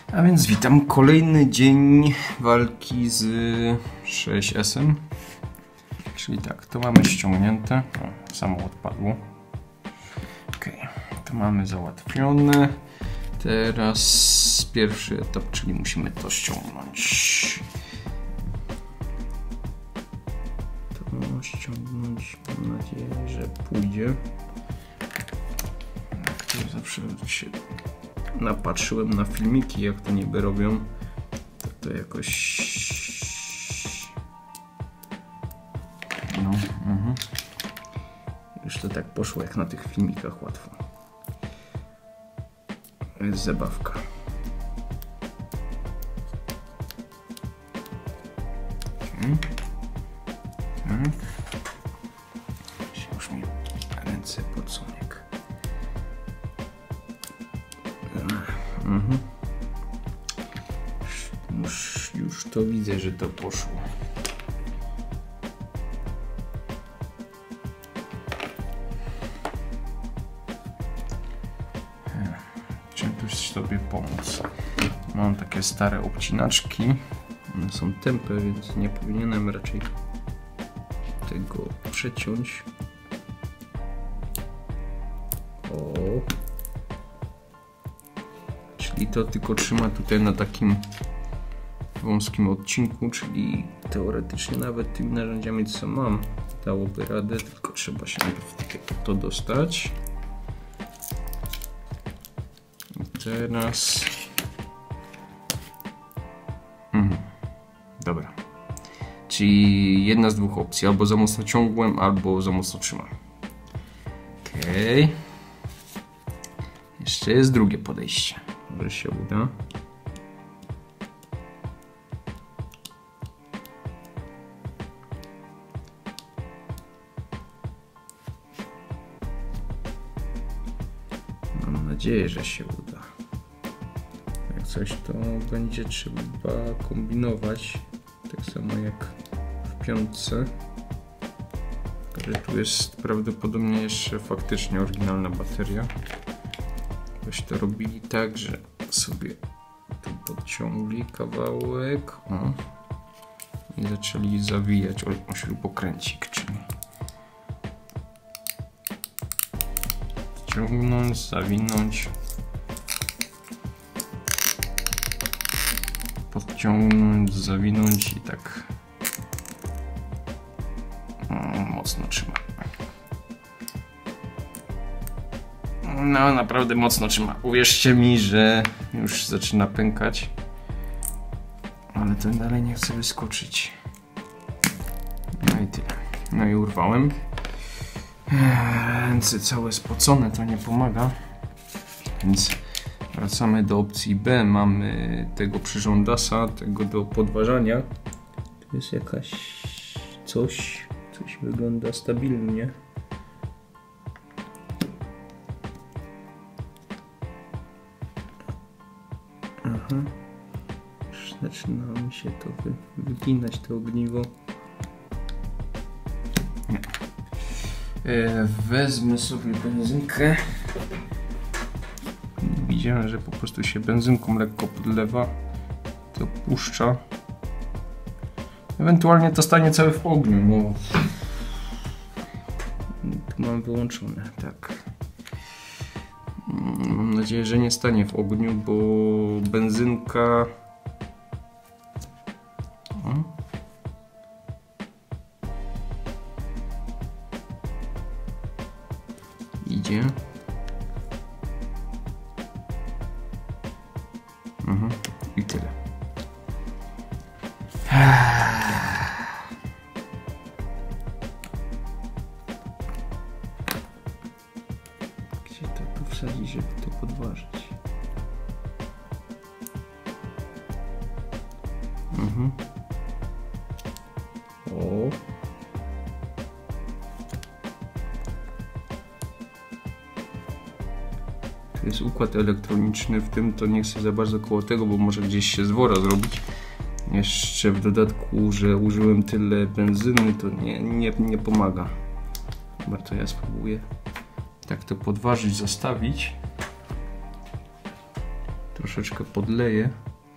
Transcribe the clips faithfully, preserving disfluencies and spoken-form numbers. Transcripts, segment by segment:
A więc witam, kolejny dzień walki z sześć S em. Czyli tak, to mamy ściągnięte. O, samo odpadło. Ok, to mamy załatwione. Teraz pierwszy etap, czyli musimy to ściągnąć. To ściągnąć, mam nadzieję, że pójdzie. Tak, to zawsze się napatrzyłem na filmiki, jak to niby robią, to, to jakoś no, uh-huh. Już to tak poszło jak na tych filmikach łatwo. To jest zabawka. Okay. Tak. Już mi ręce podsunie. Mhm. Już, już to widzę, że to poszło. Czym tu sobie pomóc? Mam takie stare obcinaczki. One są tępe, więc nie powinienem raczej tego przeciąć. O. I to tylko trzyma tutaj na takim wąskim odcinku, czyli teoretycznie nawet tymi narzędziami, co mam, dałoby radę, tylko trzeba się w to dostać. I teraz mhm. Dobra, czyli jedna z dwóch opcji, albo za mocno ciągłem, albo za mocno trzymam. Okej. Okay. Jeszcze jest drugie podejście. Może się uda. Mam nadzieję, że się uda. Jak coś, to będzie trzeba kombinować. Tak samo jak w piątce. Ale tu jest prawdopodobnie jeszcze faktycznie oryginalna bateria. Ktoś to robili tak, że sobie tu podciągli kawałek o, i zaczęli zawijać o śrubokręcik, czyli ciągnąć, zawinąć, podciągnąć, zawinąć i tak o, mocno trzyma. No, naprawdę mocno trzyma. Uwierzcie mi, że już zaczyna pękać. Ale ten dalej nie chce wyskoczyć. No i tyle. No i urwałem. Ręce całe spocone, to nie pomaga. Więc wracamy do opcji B. Mamy tego przyrządasa, tego do podważania. Tu jest jakaś coś, coś wygląda stabilnie. Aha. Już zaczyna mi się to wy, wyginać, to ogniwo. E, wezmę sobie benzynkę. Widziałem, że po prostu się benzynką lekko podlewa. To puszcza. Ewentualnie to stanie całe w ogniu, bo tu mam wyłączone, tak. Mam nadzieję, że nie stanie w ogniu, bo benzynka o. Idzie. Mhm. I tyle. Gdzie to tu wsadzić, żeby to podważyć? Mhm. O. Tu jest układ elektroniczny, w tym to nie chcę za bardzo koło tego, bo może gdzieś się z wora zrobić. Jeszcze w dodatku, że użyłem tyle benzyny, to nie, nie, nie pomaga. Chyba to ja spróbuję tak to podważyć, zostawić. troszeczkę podleję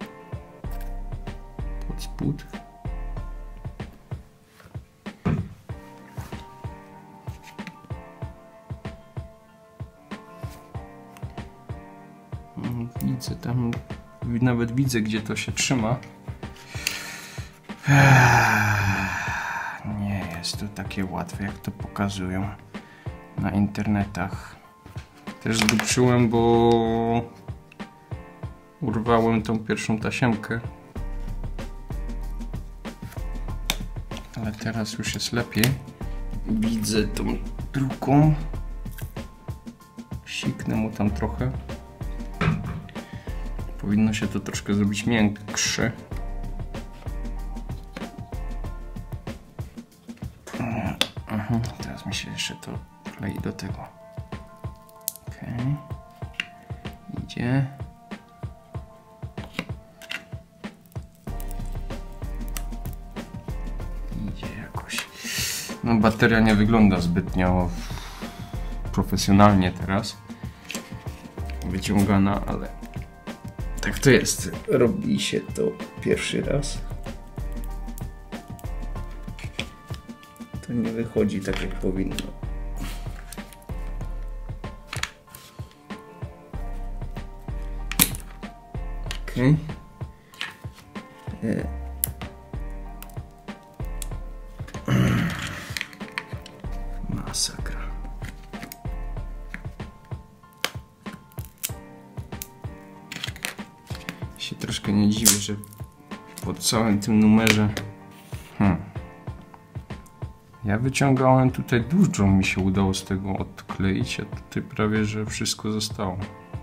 pod spód. Widzę tam, nawet widzę, gdzie to się trzyma. Nie jest to takie łatwe, jak to pokazują na internetach. Też zdupczyłem, bo urwałem tą pierwszą tasiemkę. Ale teraz już jest lepiej. Widzę tą drugą. Siknę mu tam trochę. Powinno się to troszkę zrobić miększe. Aha, teraz mi się jeszcze to klei do tego. Okej. Okay. Idzie. Idzie jakoś. No, bateria nie wygląda zbytnio profesjonalnie teraz. Wyciągana, ale tak to jest. Robi się to pierwszy raz. To nie wychodzi tak, jak powinno. Okej. Okay. Masakra. Się troszkę nie dziwię, że po całym tym numerze hmm. ja wyciągałem tutaj dużo, mi się udało z tego odkleić, a tutaj prawie, że wszystko zostało.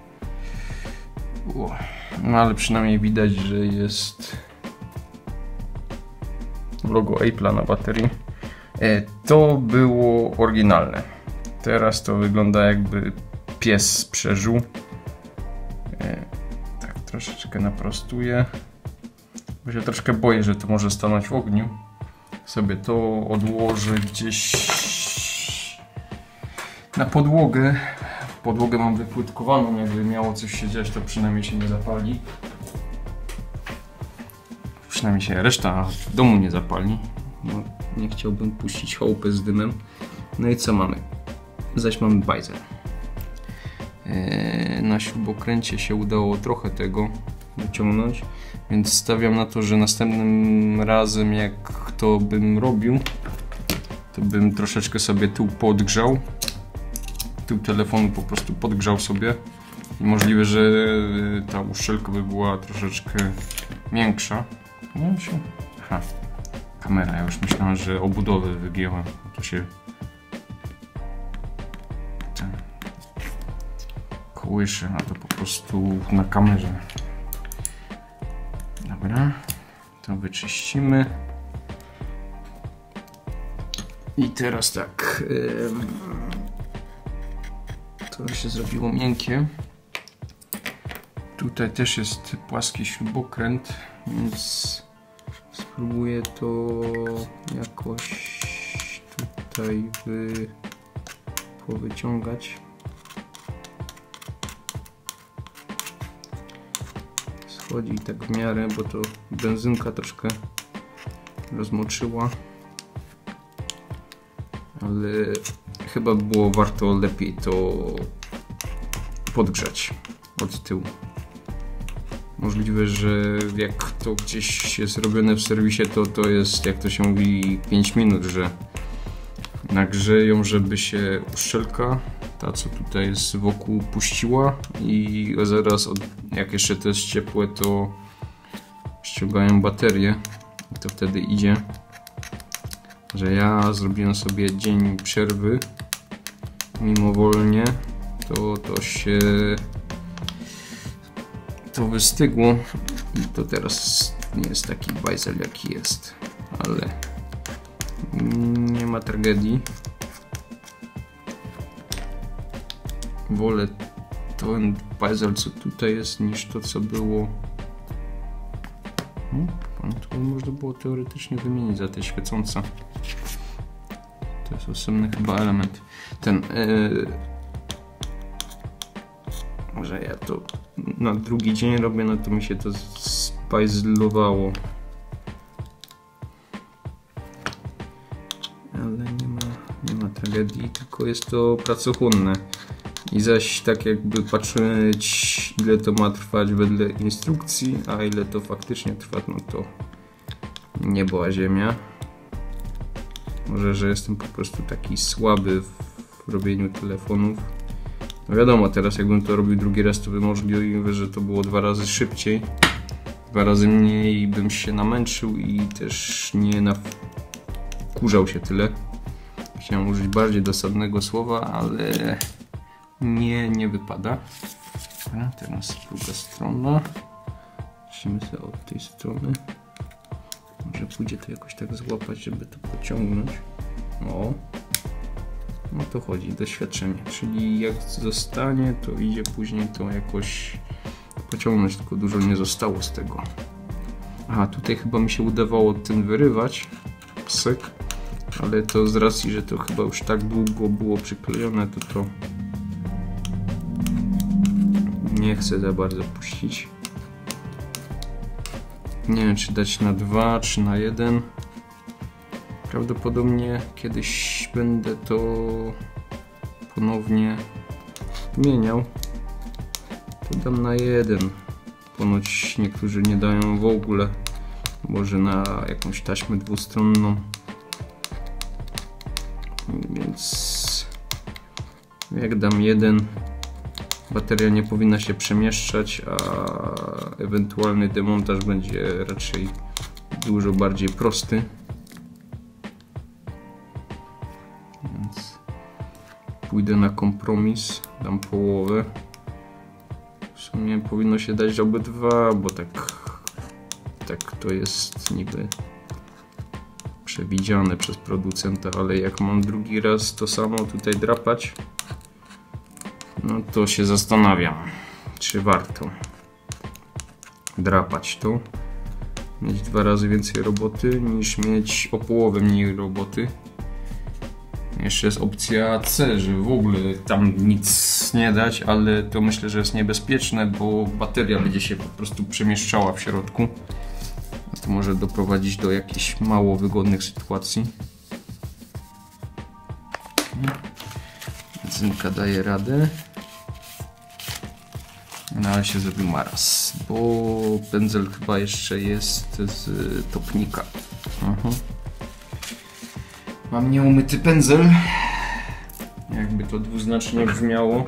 O. No ale przynajmniej widać, że jest logo Apple'a na baterii. E, to było oryginalne. Teraz to wygląda, jakby pies przeżył. E, tak, troszeczkę naprostuję. Bo się troszkę boję, że to może stanąć w ogniu. Sobie to odłożę gdzieś na podłogę. Podłogę mam wypłytkowaną, jakby miało coś się dziać, to przynajmniej się nie zapali. Przynajmniej się reszta w domu nie zapali. No, nie chciałbym puścić chałupy z dymem. No i co mamy? Zaś mamy bajzel. Eee, na śrubokręcie się udało trochę tego wyciągnąć, więc stawiam na to, że następnym razem, jak to bym robił, to bym troszeczkę sobie tył podgrzał. Tył telefonu po prostu podgrzał sobie i możliwe, że ta uszczelka by była troszeczkę miększa. No się... Aha, kamera, ja już myślałem, że obudowę wygięłem. To się ten kołysze, a to po prostu na kamerze. Dobra, to wyczyścimy. I teraz tak. Yy... To się zrobiło miękkie. Tutaj też jest płaski śrubokręt, więc spróbuję to jakoś tutaj wy... powyciągać. Schodzi tak w miarę, bo to benzynka troszkę rozmoczyła. Ale chyba było warto lepiej to podgrzać od tyłu. Możliwe, że jak to gdzieś jest robione w serwisie, to to jest, jak to się mówi, pięć minut, że nagrzeją, żeby się uszczelka, ta co tutaj jest wokół, puściła i zaraz, od, jak jeszcze to jest ciepłe, to ściągają baterię i to wtedy idzie. Że ja zrobiłem sobie dzień przerwy mimowolnie, to to się to wystygło i to teraz nie jest taki bajzel, jaki jest, ale nie ma tragedii. Wolę ten bajzel, co tutaj jest, niż to, co było. No, to można było teoretycznie wymienić za te świecące. To jest osobny chyba element. Ten yy, że ja to na drugi dzień robię, no to mi się to spajzlowało. Ale nie ma, nie ma tragedii, tylko jest to pracochłonne. I zaś tak jakby patrzeć, ile to ma trwać wedle instrukcji, a ile to faktycznie trwa, no to niebo a ziemia. Może, że jestem po prostu taki słaby w robieniu telefonów. No wiadomo, teraz jakbym to robił drugi raz, to by możliwe, że to było dwa razy szybciej. Dwa razy mniej bym się namęczył i też nie nakurzał się tyle. Chciałem użyć bardziej dosadnego słowa, ale nie, nie wypada. A teraz druga strona. Zacznijmy sobie od tej strony. Może pójdzie to jakoś tak złapać, żeby to pociągnąć. O, no to chodzi, doświadczenie. Czyli jak zostanie, to idzie później to jakoś pociągnąć, tylko dużo nie zostało z tego. Aha, tutaj chyba mi się udawało ten wyrywać. Psyk. Ale to z racji, że to chyba już tak długo było przyklejone, to to nie chcę za bardzo puścić. Nie wiem, czy dać na dwa, czy na jeden. Prawdopodobnie kiedyś będę to ponownie zmieniał. To dam na jeden. Ponoć niektórzy nie dają w ogóle. Może na jakąś taśmę dwustronną. Więc jak dam jeden, bateria nie powinna się przemieszczać, a ewentualny demontaż będzie raczej dużo bardziej prosty. Więc pójdę na kompromis, dam połowę. W sumie powinno się dać obydwa, bo tak, tak to jest niby przewidziane przez producenta, ale jak mam drugi raz to samo tutaj drapać, no to się zastanawiam, czy warto drapać to, mieć dwa razy więcej roboty, niż mieć o połowę mniej roboty. Jeszcze jest opcja C, że w ogóle tam nic nie dać, ale to myślę, że jest niebezpieczne, bo bateria będzie się po prostu przemieszczała w środku. To może doprowadzić do jakichś mało wygodnych sytuacji. Benzynka daje radę. No ale się zrobił maraz, bo pędzel chyba jeszcze jest z topnika. Mhm. Mam nieumyty pędzel. Jakby to dwuznacznie brzmiało.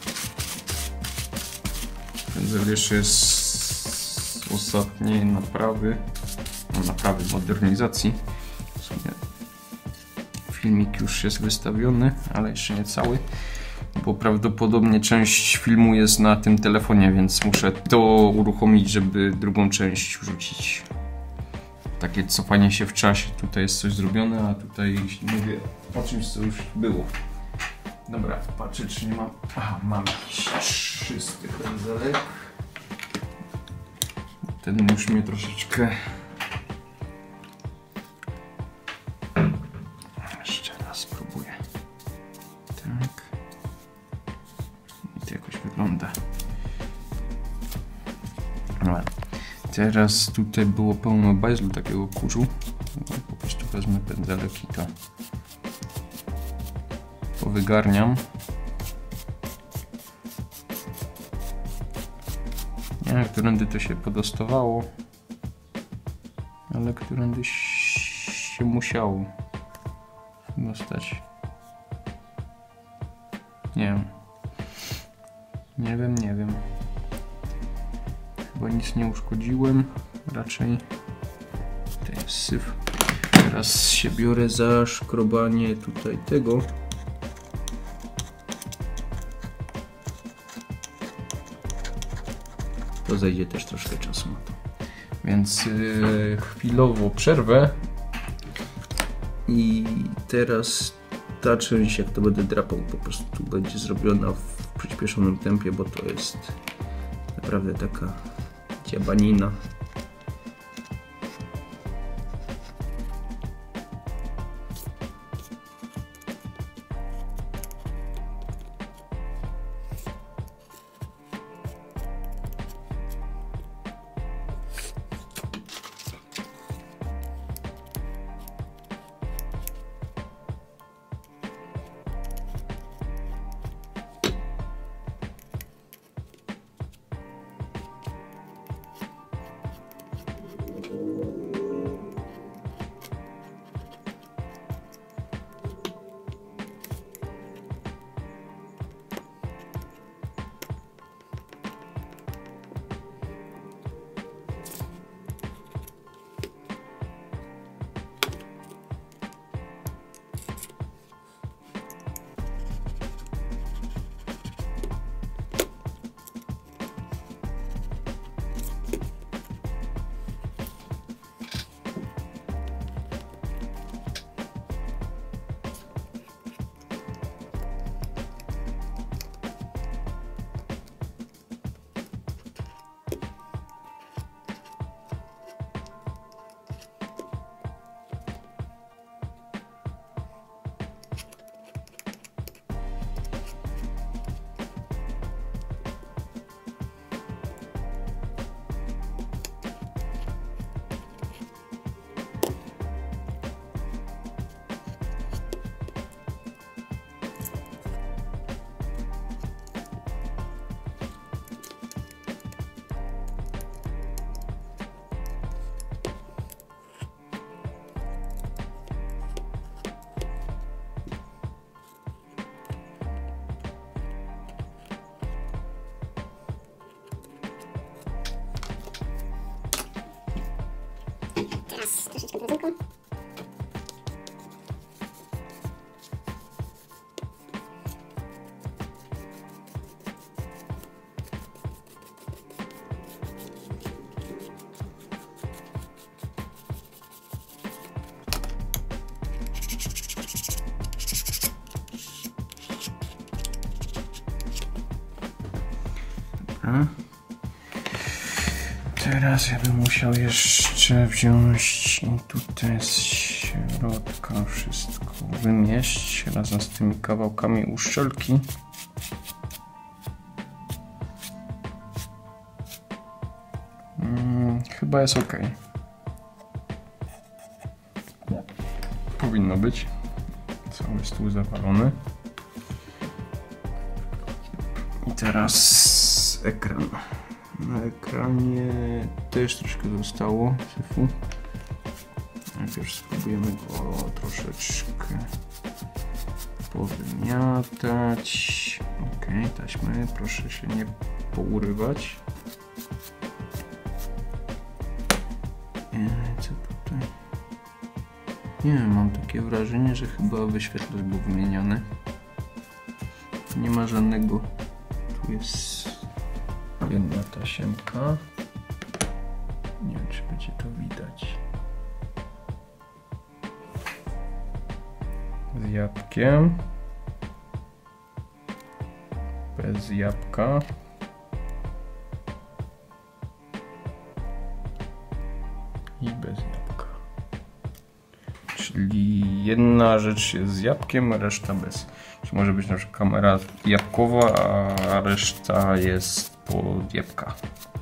Pędzel jeszcze jest z ostatniej naprawy. No, naprawy, modernizacji. W sumie filmik już jest wystawiony, ale jeszcze nie cały. Bo prawdopodobnie część filmu jest na tym telefonie, więc muszę to uruchomić, żeby drugą część wrzucić. Takie cofanie się w czasie. Tutaj jest coś zrobione, a tutaj mówię o czymś, co już było. Dobra, patrzę, czy nie mam... Aha, mam jakiś czysty pędzelek. Ten już mnie troszeczkę... Jeszcze raz spróbuję. Tak. I to jakoś wygląda. Dobra. Teraz tutaj było pełno bajzlu takiego kurzu. Po prostu wezmę pędzelek i to powygarniam. Nie wiem, którędy to się podostawało, ale którędy się musiało dostać. Nie wiem. Nie wiem, nie wiem. Chyba nic nie uszkodziłem, raczej to jest syf. Teraz się biorę za szkrobanie tutaj tego. To zajdzie też troszkę czasu na to. Więc yy, chwilowo przerwę. I teraz ta część, jak to będę drapał, po prostu będzie zrobiona w przyspieszonym tempie, bo to jest naprawdę taka dziabanina. Teraz troszeczkę benzynką. Dobra. Teraz ja bym musiał jeszcze wziąć i tutaj z środka wszystko wymieść razem z tymi kawałkami uszczelki. Hmm, chyba jest ok. Powinno być. Cały stół zawalony. I teraz ekran. Na ekranie też troszkę zostało syfu. Najpierw spróbujemy go troszeczkę powymiatać. Ok, taśmy, proszę się nie pourywać. Eee, co tutaj? Nie wiem, mam takie wrażenie, że chyba wyświetlacz był wymieniony. Nie ma żadnego. Tu jest jedna tasiemka. Nie wiem, czy będzie to widać. Z jabłkiem. Bez jabłka. I bez jabłka. Czyli jedna rzecz jest z jabłkiem, a reszta bez. Czy może być na przykład kamera jabłkowa, a reszta jest pod jabłka.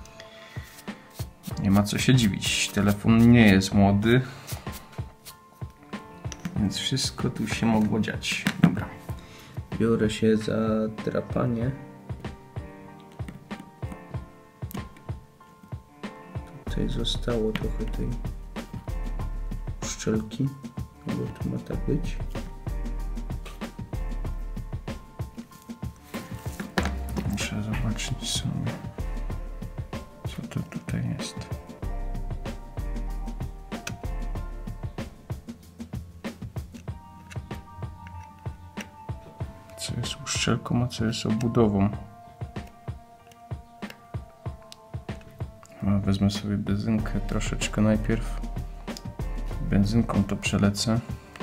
Nie ma co się dziwić. Telefon nie jest młody. Więc wszystko tu się mogło dziać. Dobra. Biorę się za drapanie. Tutaj zostało trochę tej uszczelki. Bo tu ma tak być. Muszę zobaczyć sobie, co to tutaj jest. Co jest uszczelką, a co jest obudową. No, wezmę sobie benzynkę troszeczkę najpierw. Benzynką to przelecę.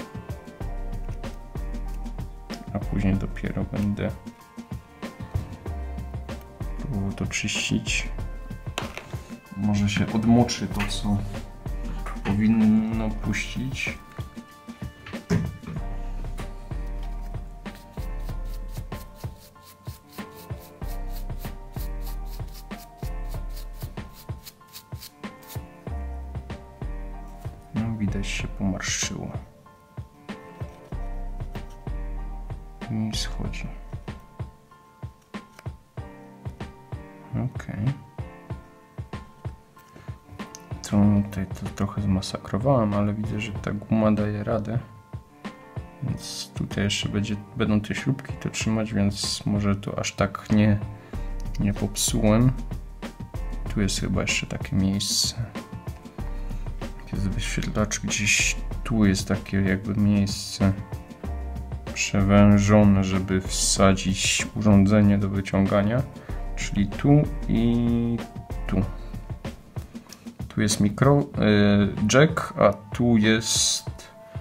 A później dopiero będę próbował to czyścić. Może się odmoczy to, co powinno puścić. No, widać się pomarszczyło. I schodzi. Ok. tutaj to trochę zmasakrowałem, ale widzę, że ta guma daje radę. Więc tutaj jeszcze będzie, będą te śrubki to trzymać, więc może to aż tak nie, nie popsułem. Tu jest chyba jeszcze takie miejsce. Jest wyświetlacz, gdzieś tu jest takie jakby miejsce przewężone, żeby wsadzić urządzenie do wyciągania, czyli tu i tu. Tu jest mikro, jack, a tu jest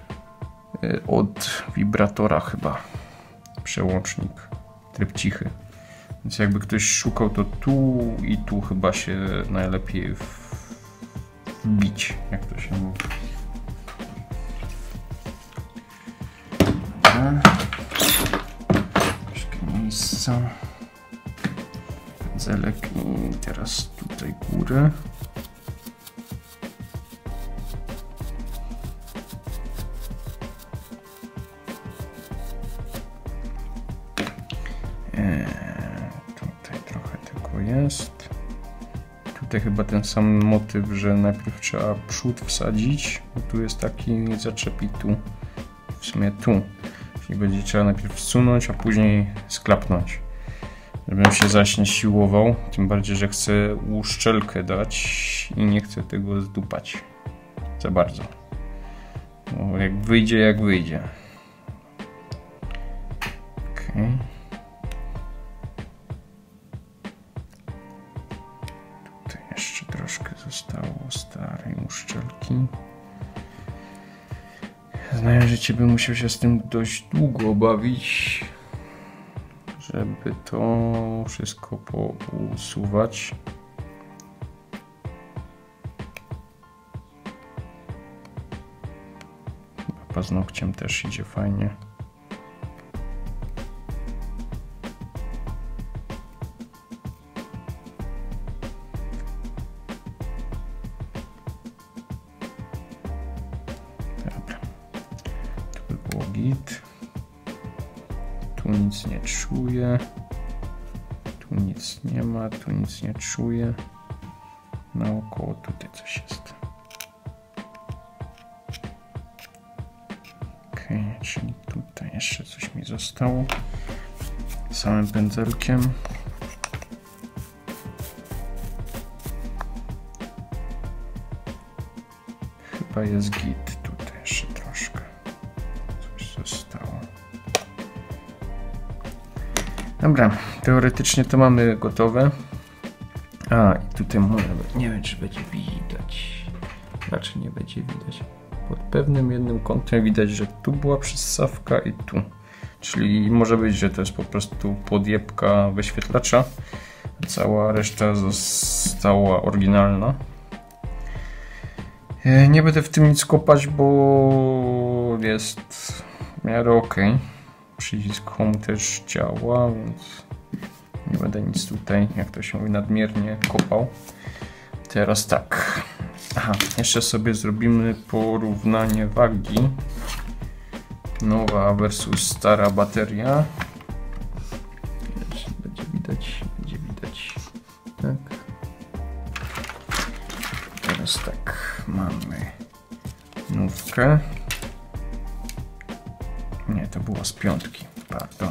od wibratora chyba przełącznik, tryb cichy. Więc jakby ktoś szukał, to tu i tu chyba się najlepiej wbić, jak to się mówi. Troszkę miejsca. Pędzelek i teraz tutaj górę. Jest. Tutaj chyba ten sam motyw, że najpierw trzeba przód wsadzić, bo tu jest taki zaczep i tu, w sumie tu, czyli będzie trzeba najpierw wsunąć, a później sklapnąć, żebym się zaś nie siłował, tym bardziej, że chcę uszczelkę dać i nie chcę tego zdupać za bardzo, bo jak wyjdzie, jak wyjdzie. Okay. Troszkę zostało starej uszczelki. Znając życie, bym musiał się z tym dość długo bawić, żeby to wszystko pousuwać. Paznokciem też idzie fajnie. Tu nic nie czuję, tu nic nie ma, tu nic nie czuję, naokoło tutaj coś jest. Ok, czyli tutaj jeszcze coś mi zostało, samym pędzelkiem. Chyba jest git, tutaj jeszcze troszkę coś zostało. Dobra, teoretycznie to mamy gotowe. A, i tutaj może, nie wiem, czy będzie widać. Raczej nie będzie widać. Pod pewnym jednym kątem widać, że tu była przyssawka i tu. Czyli może być, że to jest po prostu podjebka wyświetlacza. Cała reszta została oryginalna. Nie będę w tym nic kopać, bo jest w miarę ok. Przycisk Home też działa, więc nie będę nic tutaj, jak to się mówi, nadmiernie kopał. Teraz tak. Aha, jeszcze sobie zrobimy porównanie wagi. Nowa versus stara bateria. Będzie widać, będzie widać. Tak. Teraz tak, mamy nówkę. Nie, to było z piątki, pardon.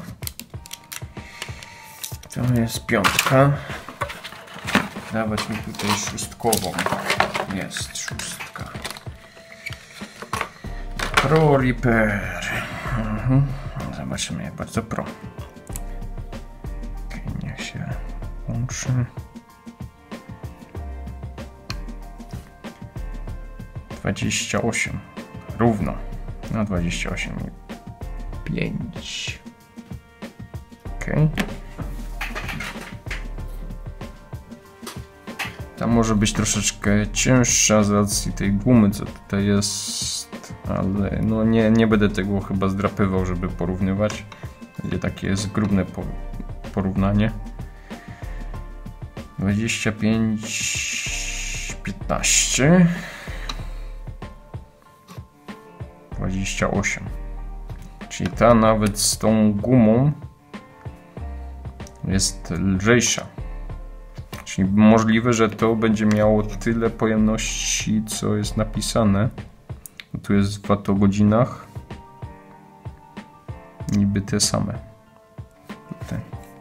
To jest piątka. Dawać mi tutaj szóstkową. Jest szóstka. Pro Repair. Mhm. Zobaczymy, jak bardzo pro. Okay, niech się łączy. dwadzieścia osiem. Równo. No dwadzieścia osiem i pięć. Ok. Ta może być troszeczkę cięższa z racji tej gumy, co tutaj jest, ale no nie, nie będę tego chyba zdrapywał, żeby porównywać. Będzie takie zgrubne porównanie. dwadzieścia pięć, piętnaście. dwadzieścia osiem. Czyli ta nawet z tą gumą jest lżejsza. Czyli możliwe, że to będzie miało tyle pojemności, co jest napisane. Tu jest w watogodzinach. Niby te same. Tutaj.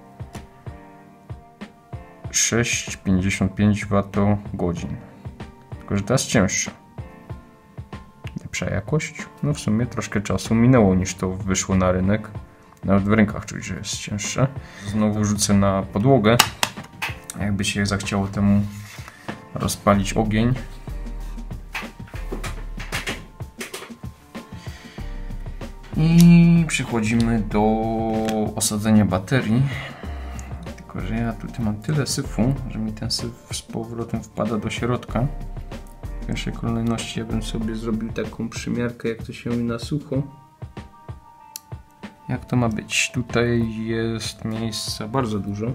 sześć przecinek pięćdziesiąt pięć watogodzin. Tylko że ta jest cięższa. Lepsza jakość. No w sumie troszkę czasu minęło, niż to wyszło na rynek. Nawet w rękach czuć, że jest cięższe. Znowu rzucę na podłogę. Jakby się zachciało temu rozpalić ogień. I przechodzimy do osadzenia baterii. Tylko że ja tutaj mam tyle syfu, że mi ten syf z powrotem wpada do środka. W pierwszej kolejności ja bym sobie zrobił taką przymiarkę, jak to się mówi, na sucho. Jak to ma być? Tutaj jest miejsca bardzo dużo.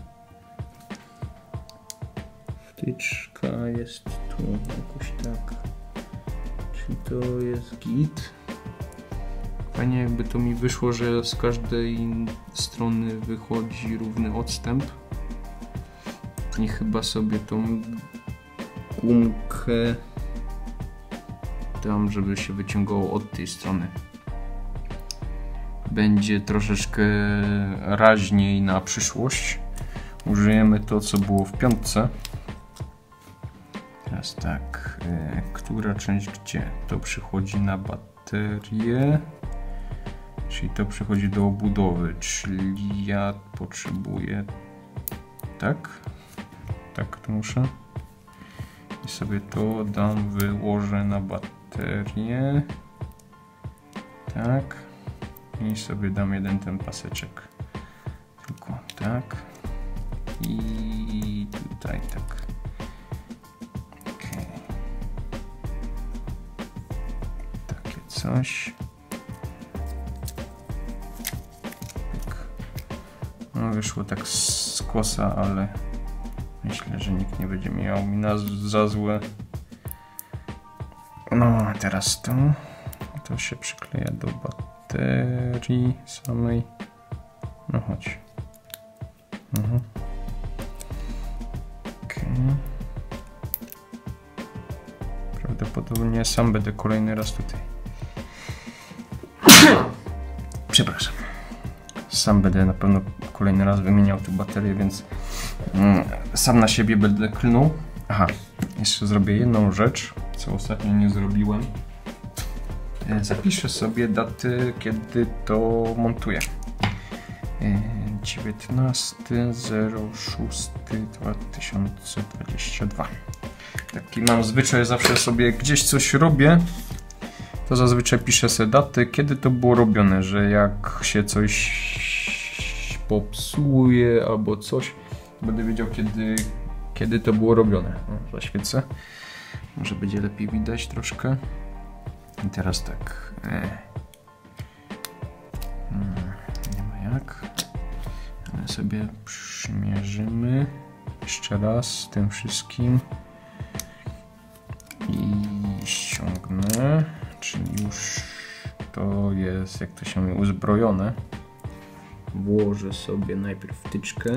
Wtyczka jest tu, jakoś tak. Czyli to jest git. Fajnie jakby to mi wyszło, że z każdej strony wychodzi równy odstęp. I chyba sobie tą gumkę dam, żeby się wyciągało od tej strony. Będzie troszeczkę raźniej na przyszłość. Użyjemy to, co było w piątce. Teraz tak, yy, która część gdzie? To przychodzi na baterię. Czyli to przychodzi do obudowy, czyli ja potrzebuję tak, tak to muszę i sobie to dam, wyłożę na baterię, tak, i sobie dam jeden ten paseczek, tylko tak i tutaj tak. Okay. Takie coś. No wyszło tak z kosa, ale myślę, że nikt nie będzie miał mi nas za złe. No a teraz to, to się przykleja do baterii samej. No chodź. Mhm. Okay. Prawdopodobnie sam będę kolejny raz tutaj. Przepraszam. Sam będę na pewno kolejny raz wymieniał tu baterię, więc mm, sam na siebie będę klnął. Aha, jeszcze zrobię jedną rzecz, co ostatnio nie zrobiłem. Zapiszę sobie daty, kiedy to montuję. dziewiętnasty szósty dwa tysiące dwudziesty drugi. Taki mam zwyczaj, zawsze sobie gdzieś coś robię, to zazwyczaj piszę sobie daty, kiedy to było robione, że jak się coś popsuje albo coś, będę wiedział, kiedy, kiedy to było robione. O, zaświecę. Może będzie lepiej widać troszkę. I teraz tak. E. Hmm, nie ma jak. Ale sobie przymierzymy jeszcze raz z tym wszystkim. I ściągnę. Czyli już to jest, jak to się mówi, uzbrojone. Włożę sobie najpierw wtyczkę.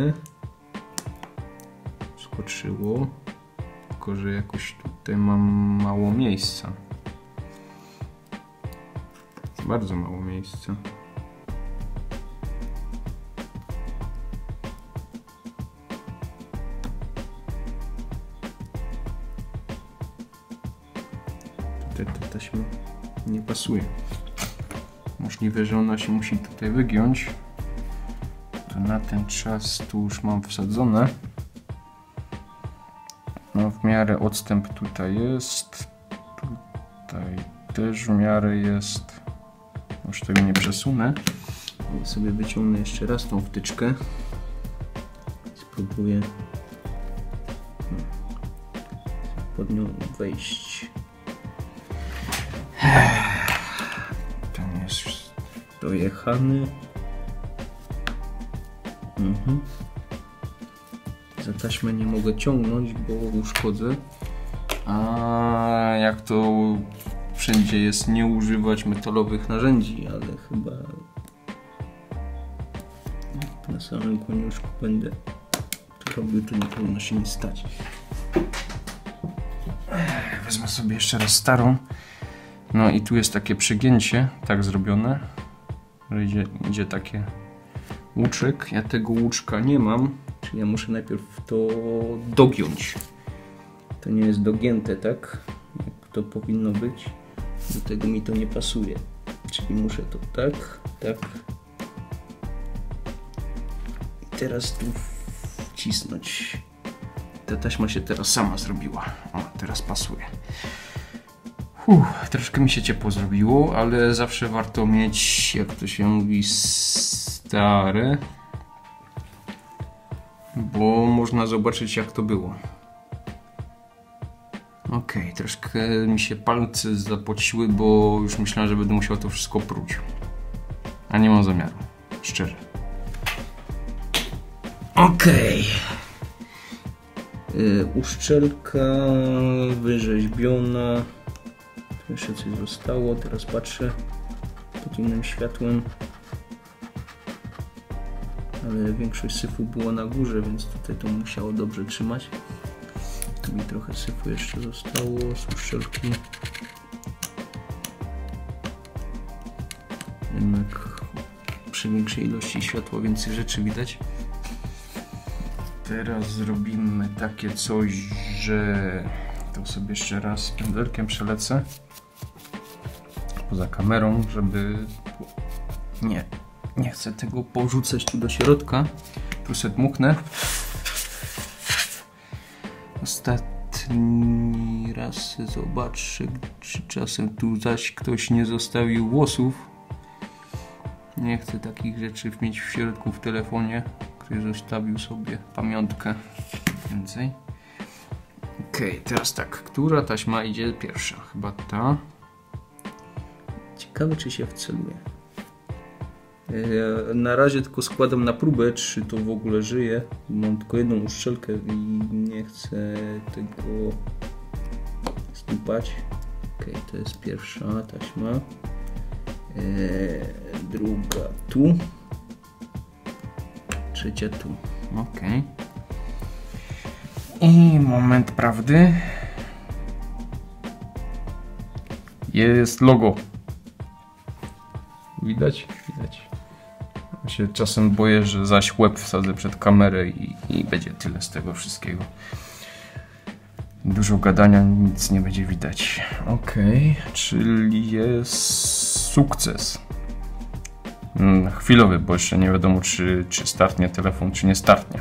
Skoczyło. Tylko że jakoś tutaj mam mało miejsca. Bardzo mało miejsca. Tutaj ta taśma nie pasuje. Możliwe, że ona się musi tutaj wygiąć. To na ten czas tu już mam wsadzone. No w miarę odstęp tutaj jest. Tutaj też w miarę jest. Już tego nie przesunę. Ja sobie wyciągnę jeszcze raz tą wtyczkę. Spróbuję pod nią wejść. Ten jest dojechany. Mhm. Za taśmę nie mogę ciągnąć, bo uszkodzę. A jak to wszędzie jest, nie używać metalowych narzędzi, ale chyba na samym koniuszku będę robił, to nie powinno się nic stać. Wezmę sobie jeszcze raz starą. No i tu jest takie przegięcie, tak zrobione, że idzie, idzie takie łuczek. Ja tego łuczka nie mam, czyli ja muszę najpierw to dogiąć. To nie jest dogięte, tak? Jak to powinno być. Do tego mi to nie pasuje. Czyli muszę to tak, tak. I teraz tu wcisnąć. Ta taśma się teraz sama zrobiła. O, teraz pasuje. Uff, troszkę mi się ciepło zrobiło, ale zawsze warto mieć, jak to się mówi, stare, bo można zobaczyć, jak to było. Ok, troszkę mi się palce zapociły, bo już myślałem, że będę musiał to wszystko pruć. A nie mam zamiaru, szczerze. Ok. Yy, uszczelka wyrzeźbiona. Tu jeszcze coś zostało, teraz patrzę pod innym światłem. Ale większość syfu było na górze, więc tutaj to musiało dobrze trzymać. Tu mi trochę syfu jeszcze zostało z uszczelki. Jednak przy większej ilości światła więcej rzeczy widać. Teraz zrobimy takie coś, że to sobie jeszcze raz pędzelkiem przelecę poza kamerą, żeby nie, nie chcę tego porzucać tu do środka. Tu sobie dmuchnę. Ostatni raz zobaczę, czy czasem tu zaś ktoś nie zostawił włosów. Nie chcę takich rzeczy mieć w środku w telefonie. Ktoś zostawił sobie pamiątkę więcej. Ok, teraz tak, która taśma idzie pierwsza? Chyba ta. Ciekawe, czy się wceluje. Ja na razie tylko składam na próbę, czy to w ogóle żyje. Mam tylko jedną uszczelkę i nie chcę tego stupać. Ok, to jest pierwsza taśma. Eee, druga tu. Trzecia tu. Ok. I moment prawdy. Jest logo. Widać? Widać. Ja się czasem boję, że zaś łeb wsadzę przed kamerę i, i będzie tyle z tego wszystkiego. Dużo gadania, nic nie będzie widać. Ok, czyli jest sukces. Hmm, chwilowy, bo jeszcze nie wiadomo, czy, czy startnie telefon, czy nie startnie.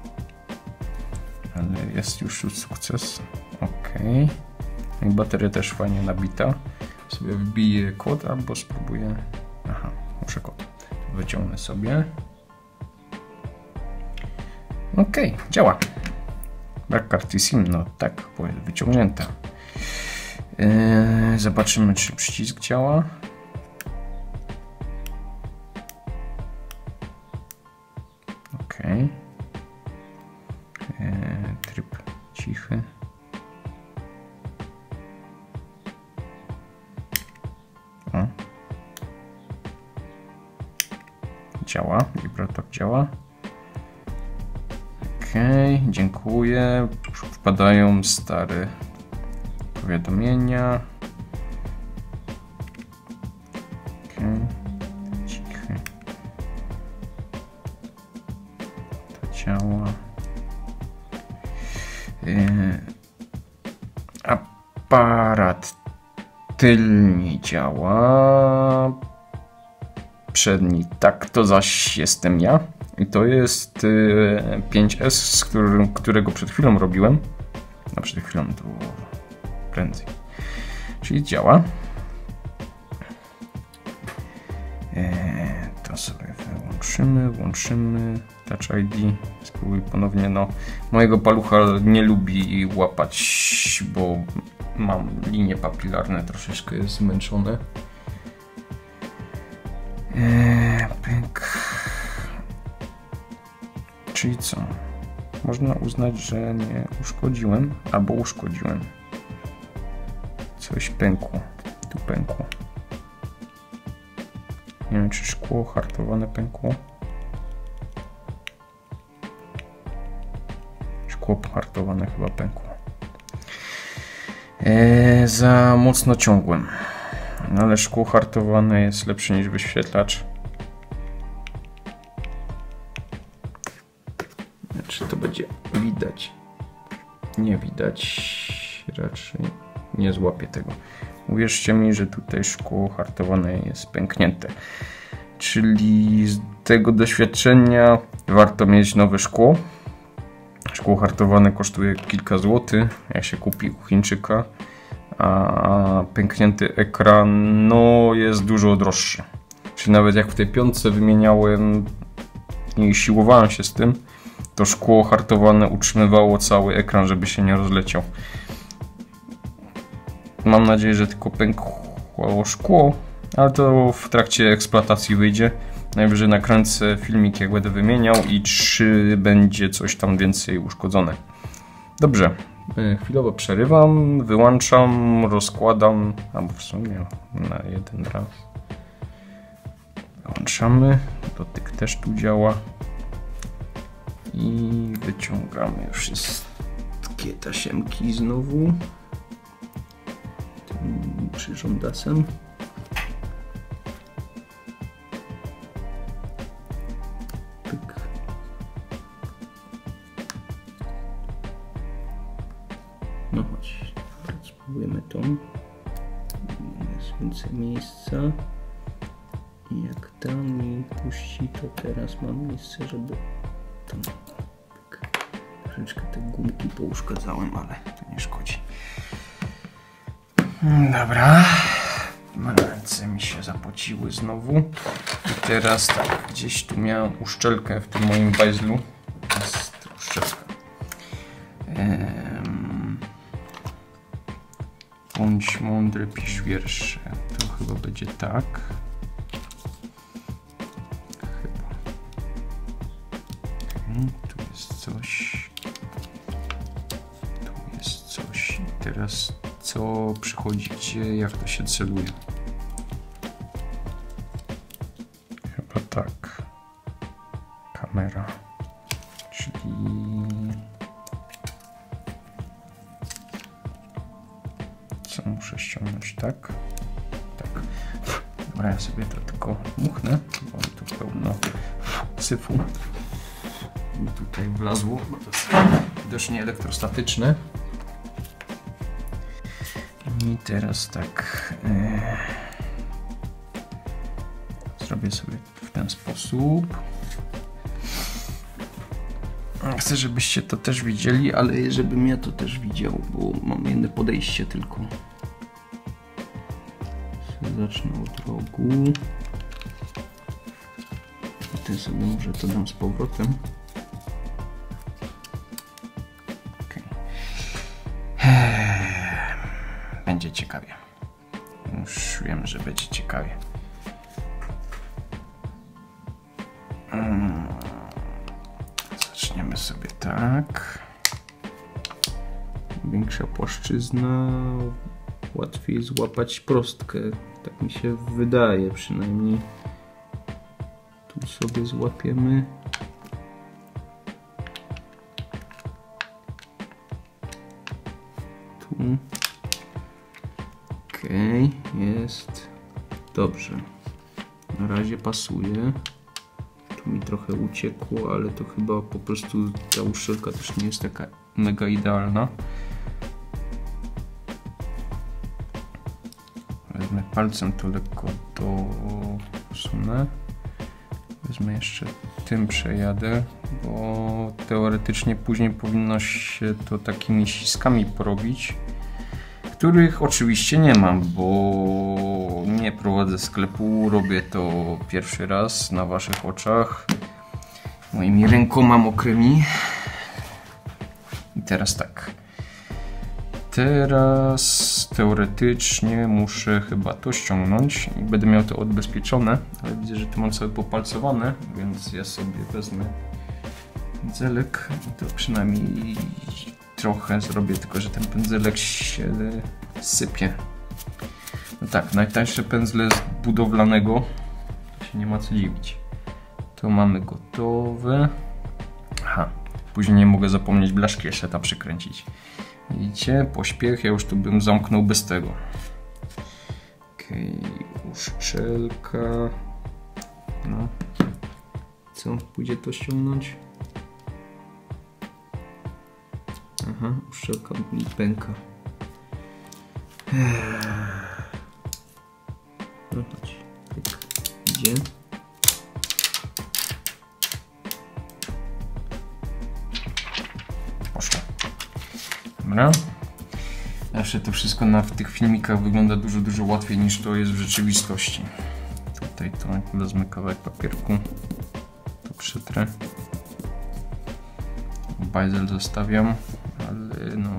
Ale jest już sukces. Ok. I bateria też fajnie nabita. Sobie wbiję kod albo spróbuję. Aha, muszę kod. Wyciągnę sobie. Ok, działa. Brak karty SIM, no tak, bo jest wyciągnięta. Yy, zobaczymy, czy przycisk działa. Ok. Yy, tryb cichy. O. Działa, wibrator działa. Ok, dziękuję. Wpadają stare powiadomienia. Ok, cichy. To działa. Yy, aparat tylnie działa. Przedni, tak, to zaś jestem ja. I to jest y, pięć S, z którym, którego przed chwilą robiłem. No przed chwilą to było prędzej. Czyli działa. E, to sobie wyłączymy, włączymy Touch I D. Spróbuj ponownie. No, mojego palucha nie lubi łapać, bo mam linie papilarne, troszeczkę jest zmęczone. E, pyk. Czyli co? Można uznać, że nie uszkodziłem, albo uszkodziłem. Coś pękło. Tu pękło. Nie wiem, czy szkło hartowane pękło. szkło hartowane chyba pękło. Eee, za mocno ciągłem. No ale szkło hartowane jest lepsze niż wyświetlacz. Czy to będzie widać? Nie widać. Raczej nie złapię tego. Uwierzcie mi, że tutaj szkło hartowane jest pęknięte. Czyli z tego doświadczenia warto mieć nowe szkło. Szkło hartowane kosztuje kilka złotych, jak się kupi u Chińczyka. A pęknięty ekran no jest dużo droższy. Czyli nawet jak w tej piątce wymieniałem i siłowałem się z tym, to szkło hartowane utrzymywało cały ekran, żeby się nie rozleciał. Mam nadzieję, że tylko pękło szkło, ale to w trakcie eksploatacji wyjdzie. Najwyżej nakręcę filmik, jak będę wymieniał i czy będzie coś tam więcej uszkodzone. Dobrze, chwilowo przerywam, wyłączam, rozkładam, albo w sumie na jeden raz. Wyłączamy, dotyk też tu działa. I wyciągamy wszystkie tasiemki znowu tym przyrządasem. Pyk. No chodź, spróbujemy to. Jest więcej miejsca. I jak tam mi puści, to teraz mam miejsce, żeby tam. Troszeczkę te gumki pouszkadzałem, ale to nie szkodzi. Dobra. Ręce mi się zapociły znowu. I teraz tak, gdzieś tu miałem uszczelkę w tym moim bajzlu. Jest uszczelka. Ehm, bądź mądry, pisz wiersze. To chyba będzie tak. Chyba. Okay, tu jest coś. Tu jest coś. I teraz co przychodzi gdzie, jak to się celuje. Chyba tak. Kamera. Czyli... Co muszę ściągnąć? Tak? Tak. Dobra, ja sobie to tylko muchnę, bo tu pełno syfu. I tutaj wlazło, bo to jest widocznie elektrostatyczne. I teraz tak. Yy, zrobię sobie w ten sposób. Chcę, żebyście to też widzieli, ale żebym ja to też widział, bo mam jedno podejście tylko. Zacznę od rogu. I ty sobie może to dam z powrotem. Okay. Będzie ciekawie. Już wiem, że będzie ciekawie. Hmm. Zaczniemy sobie tak. Większa płaszczyzna, łatwiej złapać prostkę. Tak mi się wydaje przynajmniej. Tu sobie złapiemy. Tu. Okej, okay, jest dobrze. Na razie pasuje. Tu mi trochę uciekło, ale to chyba po prostu ta uszczelka też nie jest taka mega idealna. Wezmę palcem to lekko dosunę. Wezmę jeszcze tym przejadę, bo teoretycznie później powinno się to takimi ściskami porobić, których oczywiście nie mam, bo nie prowadzę sklepu, robię to pierwszy raz na waszych oczach, moimi rękoma mokrymi. I teraz tak, teraz teoretycznie muszę chyba to ściągnąć i będę miał to odbezpieczone, ale widzę, że to mam sobie popalcowane, więc ja sobie wezmę pędzelek i to przynajmniej trochę zrobię, tylko że ten pędzelek się sypie. No tak, najtańsze pędzle z budowlanego, to się nie ma co dziwić. To mamy gotowe. Aha, później nie mogę zapomnieć blaszki jeszcze tam przykręcić. Widzicie? Pośpiech, ja już tu bym zamknął bez tego. Okej, okay. Uszczelka. No. Co? Pójdzie to ściągnąć? Aha, uszczelka mi pęka. No chodź. Tak. Idzie. Poszło. Dobra. Zawsze to wszystko na, w tych filmikach wygląda dużo, dużo łatwiej niż to jest w rzeczywistości. Tutaj to wezmę kawałek papierku. To przetrę. Bajzel zostawiam, ale no...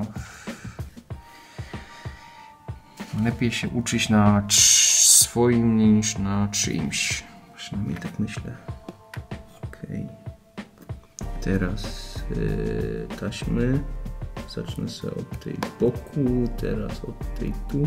Lepiej się uczyć na swoim niż na czyimś. Przynajmniej tak myślę. Okej. Teraz yy, taśmy. Zacznę sobie od tej boku, teraz od tej tu.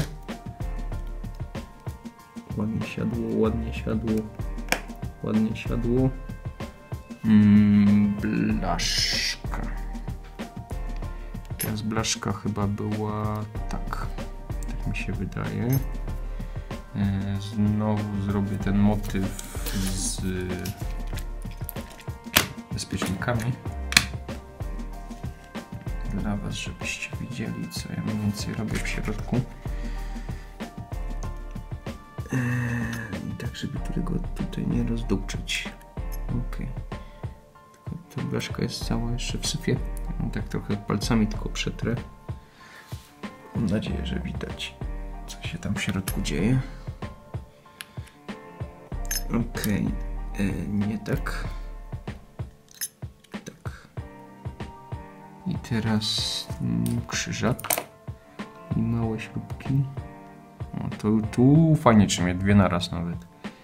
Ładnie siadło, ładnie siadło, ładnie siadło. Mm, blaszka. Teraz blaszka chyba była tak. Tak mi się wydaje. E, znowu zrobię ten motyw z bezpiecznikami. Dla was, żebyście widzieli, co ja mniej więcej robię w środku. I tak, żeby tego tutaj nie rozdupczyć. Ok. Ta blaszka jest cała jeszcze w syfie. Tak trochę palcami tylko przetrę. Mam nadzieję, że widać, co się tam w środku dzieje. Ok. Nie tak. I teraz krzyżak i małe śrubki. O, to tu fajnie trzymie, dwie naraz nawet.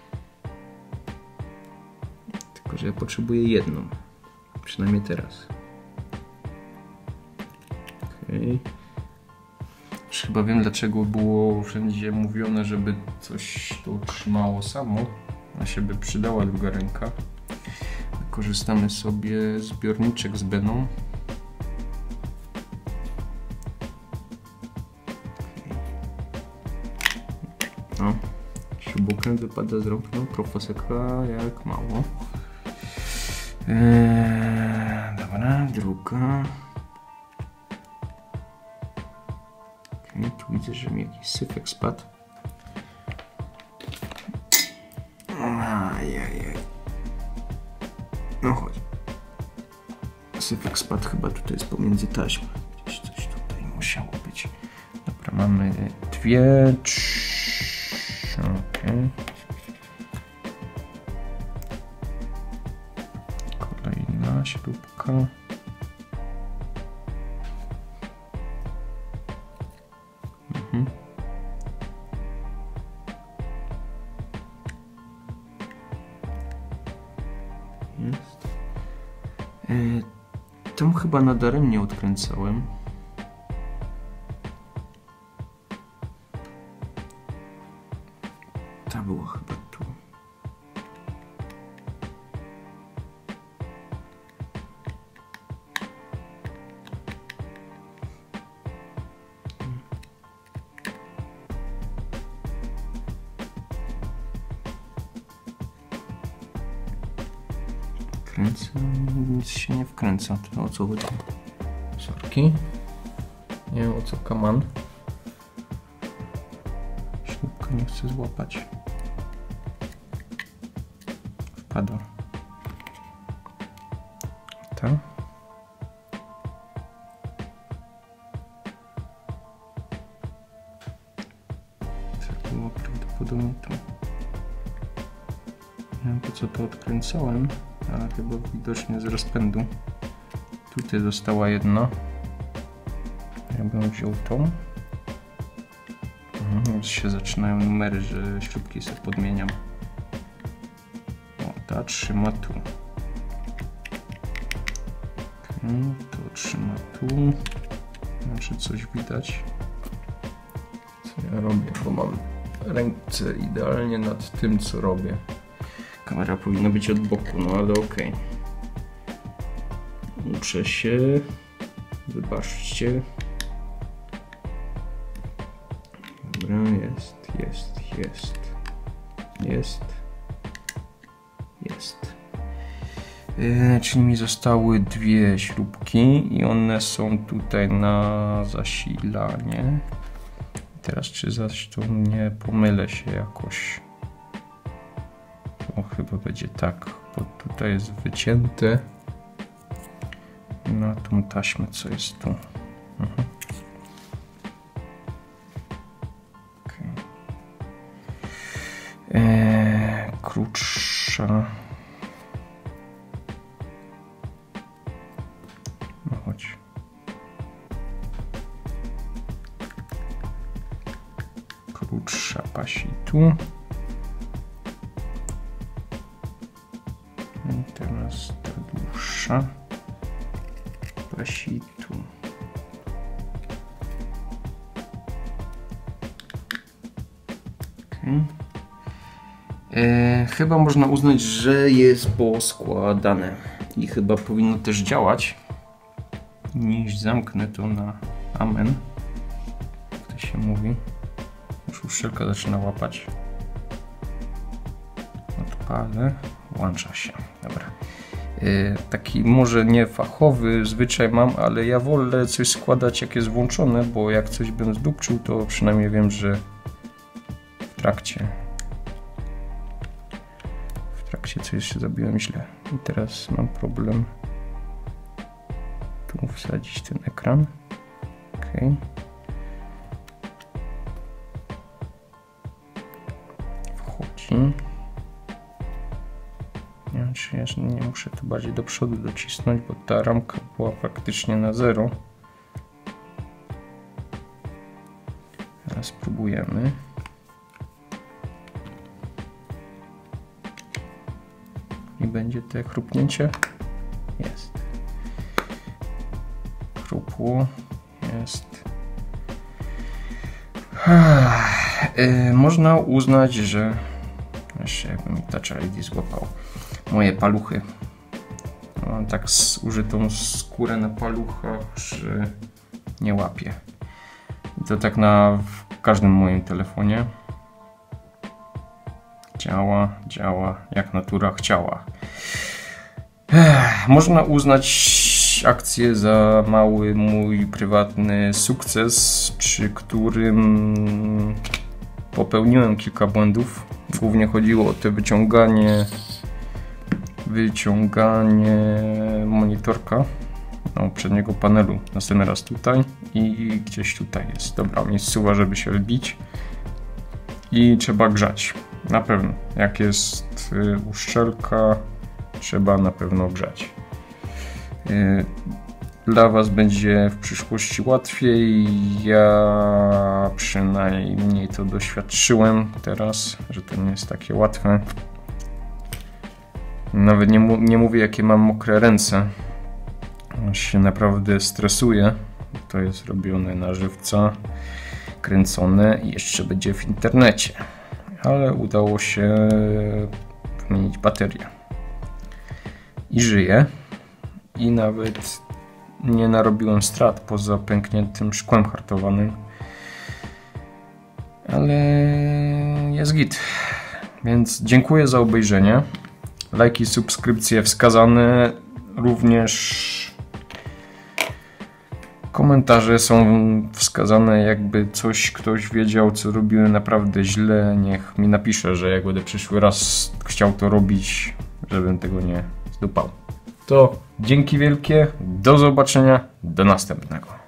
Tylko że ja potrzebuję jedną. Przynajmniej teraz. Okay. Już chyba wiem, dlaczego było wszędzie mówione, żeby coś to trzymało samo, a się by przydała druga ręka. Korzystamy sobie z zbiorniczek z Beną. No, śrubokręt wypada z rąk, no, profeseka jak mało. Eee, dobra, druga. Okay, tu widzę, że mi jakiś syfek spadł. Ajajaj. No chodź. Syfek spadł chyba tutaj jest pomiędzy taśmą. Gdzieś coś tutaj musiało być. Dobra, mamy dwie, trzy. Okay. Kolejna śrubka. Mhm. Jest. E, tam chyba nadaremnie odkręcałem. Ta była chyba tu. Kręcę, nic się nie wkręca. To o co chodzi? Sorki. Nie wiem o co kaman. Śrubka nie chcę złapać. Wpadła. Ta. To było prawdopodobnie tu. Nie wiem po co to odkręcałem, ale chyba widocznie z rozpędu. Tutaj została jedna. Ja bym wziął tą. Mhm, już się zaczynają numery, że śrubki sobie podmieniam. O, ta trzyma tu. Okay, to trzyma tu. Znaczy coś widać. Co ja robię, bo mam ręce idealnie nad tym, co robię. Kamera powinna być od boku, no ale okej. Uczę się. Wybaczcie. Dobra, jest, jest, jest. Jest. Jest. Yy, czyli mi zostały dwie śrubki i one są tutaj na zasilanie. Teraz czy zaś to nie pomylę się jakoś. To chyba będzie tak, bo tutaj jest wycięte na tą taśmę, co jest tu. Mhm. Okay. Eee, krótsza. No chodź. Krótsza pasi tu. I teraz ta dłuższa pasi tu. Okay. E, chyba można uznać, że jest poskładane i chyba powinno też działać. Niż zamknę to na amen. Jak to się mówi. Już uszczelka zaczyna łapać. Odpalę. Włącza się. Dobra. Yy, taki może nie fachowy zwyczaj mam, ale ja wolę coś składać jak jest włączone, bo jak coś bym zdupczył, to przynajmniej wiem, że w trakcie w trakcie coś zrobiłem źle. I teraz mam problem tu wsadzić ten ekran. Ok. Wchodzi. Nie wiem, czy ja nie muszę tu bardziej do przodu docisnąć, bo ta ramka była praktycznie na zero. Teraz spróbujemy. I będzie to chrupnięcie. Jest. Chrupło. Jest. Yy, można uznać, że jeszcze jakbym mi Touch I D złapał moje paluchy. Mam tak zużytą skórę na paluchach, że nie łapię. I to tak na w każdym moim telefonie. Działa, działa, jak natura chciała. Ech, można uznać akcję za mały mój prywatny sukces, przy którym popełniłem kilka błędów. Głównie chodziło o to wyciąganie wyciąganie monitorka, no, przedniego panelu. Następny raz tutaj i gdzieś tutaj jest dobra miejscowa, żeby się wbić. I trzeba grzać. Na pewno. Jak jest y, uszczelka, trzeba na pewno grzać. Y, dla Was będzie w przyszłości łatwiej. Ja przynajmniej to doświadczyłem teraz, że to nie jest takie łatwe. Nawet nie, nie mówię, jakie mam mokre ręce. Aż się naprawdę stresuję. To jest robione na żywca, kręcone i jeszcze będzie w internecie. Ale udało się wymienić baterię. I żyję. I nawet nie narobiłem strat poza pękniętym szkłem hartowanym. Ale jest git. Więc dziękuję za obejrzenie. Lajki, subskrypcje wskazane. Również komentarze są wskazane, jakby coś ktoś wiedział, co robiłem naprawdę źle. Niech mi napisze, że jak będę przyszły raz chciał to robić, żebym tego nie zdupał. To dzięki wielkie, do zobaczenia, do następnego.